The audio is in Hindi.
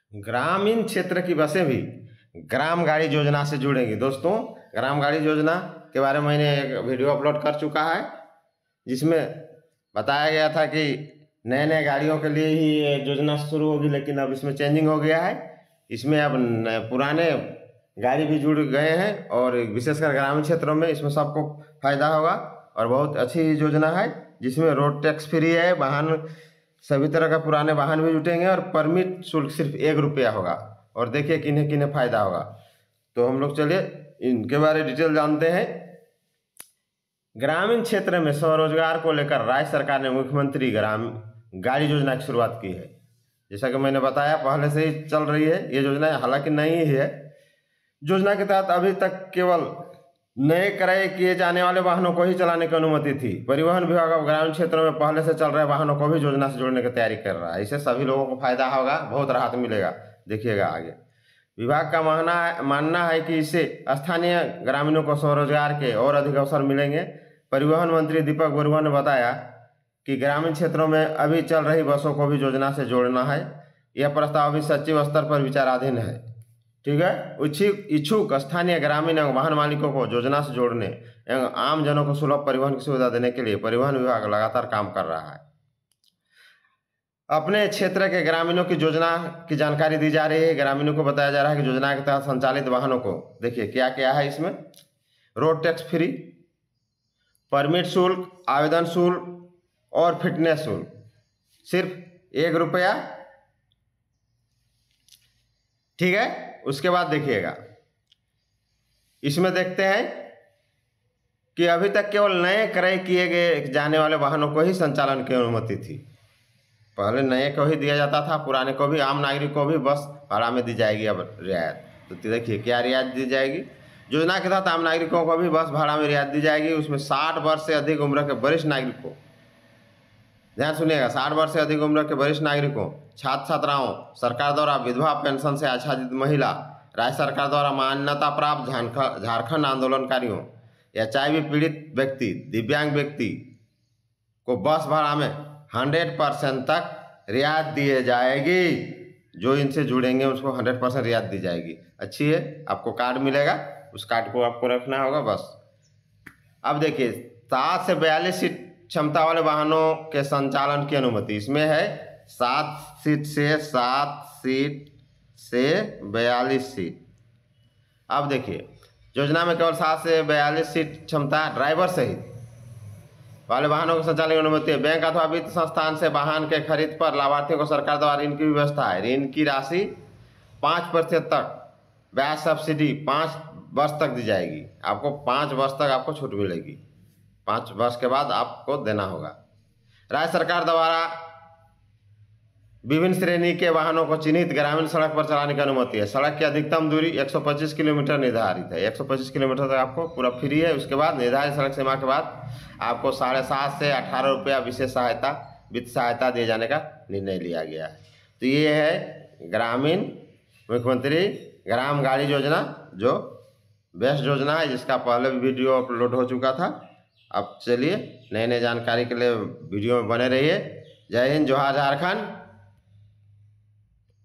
ग्रामीण क्षेत्र की बसें भी ग्राम गाड़ी योजना से जुड़ेंगी। दोस्तों, ग्राम गाड़ी योजना के बारे में मैंने एक वीडियो अपलोड कर चुका है, जिसमें बताया गया था कि नए नए गाड़ियों के लिए ही ये योजना शुरू होगी, लेकिन अब इसमें चेंजिंग हो गया है। इसमें अब पुराने गाड़ी भी जुड़ गए हैं और विशेषकर ग्रामीण क्षेत्रों में इसमें सबको फायदा होगा और बहुत अच्छी योजना है, जिसमें रोड टैक्स फ्री है, वाहन सभी तरह का पुराने वाहन भी जुटेंगे और परमिट शुल्क सिर्फ 1 रुपया होगा। और देखिए किन्हें किन्हें फायदा होगा। तो हम लोग चलिए इनके बारे में डिटेल जानते हैं। ग्रामीण क्षेत्र में स्वरोजगार को लेकर राज्य सरकार ने मुख्यमंत्री ग्राम गाड़ी योजना की शुरुआत की है। जैसा कि मैंने बताया, पहले से ही चल रही है ये योजना, हालांकि नई ही है। योजना के तहत अभी तक केवल नए क्रय किए जाने वाले वाहनों को ही चलाने की अनुमति थी। परिवहन विभाग अब ग्रामीण क्षेत्रों में पहले से चल रहे वाहनों को भी योजना से जोड़ने की तैयारी कर रहा है। इससे सभी लोगों को फायदा होगा, बहुत राहत मिलेगा। देखिएगा आगे। विभाग का मानना है कि इससे स्थानीय ग्रामीणों को स्वरोजगार के और अधिक अवसर मिलेंगे। परिवहन मंत्री दीपक बरुआ ने बताया कि ग्रामीण क्षेत्रों में अभी चल रही बसों को भी योजना से जोड़ना है। यह प्रस्ताव अभी सचिव स्तर पर विचाराधीन है। ठीक है। इच्छुक स्थानीय ग्रामीण एवं वाहन मालिकों को योजना से जोड़ने एवं आम जनों को सुलभ परिवहन की सुविधा देने के लिए परिवहन विभाग लगातार काम कर रहा है। अपने क्षेत्र के ग्रामीणों की योजना की जानकारी दी जा रही है। ग्रामीणों को बताया जा रहा है कि योजना के तहत संचालित वाहनों को देखिए क्या क्या है इसमें। रोड टैक्स फ्री, परमिट शुल्क, आवेदन शुल्क और फिटनेस शुल्क सिर्फ 1 रुपया। ठीक है। उसके बाद देखिएगा, इसमें देखते हैं कि अभी तक केवल नए क्रय किए गए जाने वाले वाहनों को ही संचालन की अनुमति थी। पहले नए को ही दिया जाता था, पुराने को भी, आम नागरिक को भी बस भाड़ा में दी जाएगी अब रियायत। तो देखिए क्या रियायत दी जाएगी। योजना के तहत आम नागरिकों को भी बस भाड़ा में रियायत दी जाएगी। उसमें 60 वर्ष से अधिक उम्र के वरिष्ठ नागरिकों, ध्यान सुनिएगा, 60 वर्ष से अधिक उम्र के वरिष्ठ नागरिकों, छात्र छात्राओं, सरकार द्वारा विधवा पेंशन से आच्छादित महिला, राज्य सरकार द्वारा मान्यता प्राप्त झारखंड आंदोलनकारियों, HIV पीड़ित व्यक्ति, दिव्यांग व्यक्ति को बस भाड़ा में 100% तक रियायत दी जाएगी। जो इनसे जुड़ेंगे उसको 100% रियायत दी जाएगी। अच्छी है। आपको कार्ड मिलेगा, उस कार्ड को आपको रखना होगा बस। अब देखिए 7 से 42 सीट क्षमता वाले वाहनों के संचालन की अनुमति इसमें है। 7 सीट से 42 सीट। अब देखिए योजना में केवल 7 से 42 सीट क्षमता ड्राइवर सहित वाले वाहनों के संचालन की अनुमति है। बैंक अथवा वित्त संस्थान से वाहन के खरीद पर लाभार्थियों को सरकार द्वारा ऋण की व्यवस्था है। ऋण की राशि 5% तक ब्याज सब्सिडी 5 वर्ष तक दी जाएगी। आपको 5 वर्ष तक आपको छूट मिलेगी। 5 वर्ष के बाद आपको देना होगा। राज्य सरकार द्वारा विभिन्न श्रेणी के वाहनों को चिन्हित ग्रामीण सड़क पर चलाने की अनुमति है। सड़क की अधिकतम दूरी 125 किलोमीटर निर्धारित है। 125 किलोमीटर तक आपको पूरा फ्री है। उसके बाद निर्धारित सड़क सीमा के बाद आपको 7.5 से 18 रुपया विशेष सहायता, वित्त सहायता दिए जाने का निर्णय लिया गया है। तो ये है ग्रामीण मुख्यमंत्री ग्राम गाड़ी योजना, जो बेस्ट योजना है, जिसका पहले भी वीडियो अपलोड हो चुका था। अब चलिए नए नए जानकारी के लिए वीडियो में बने रहिए। जय हिंद, जोहार झारखंड।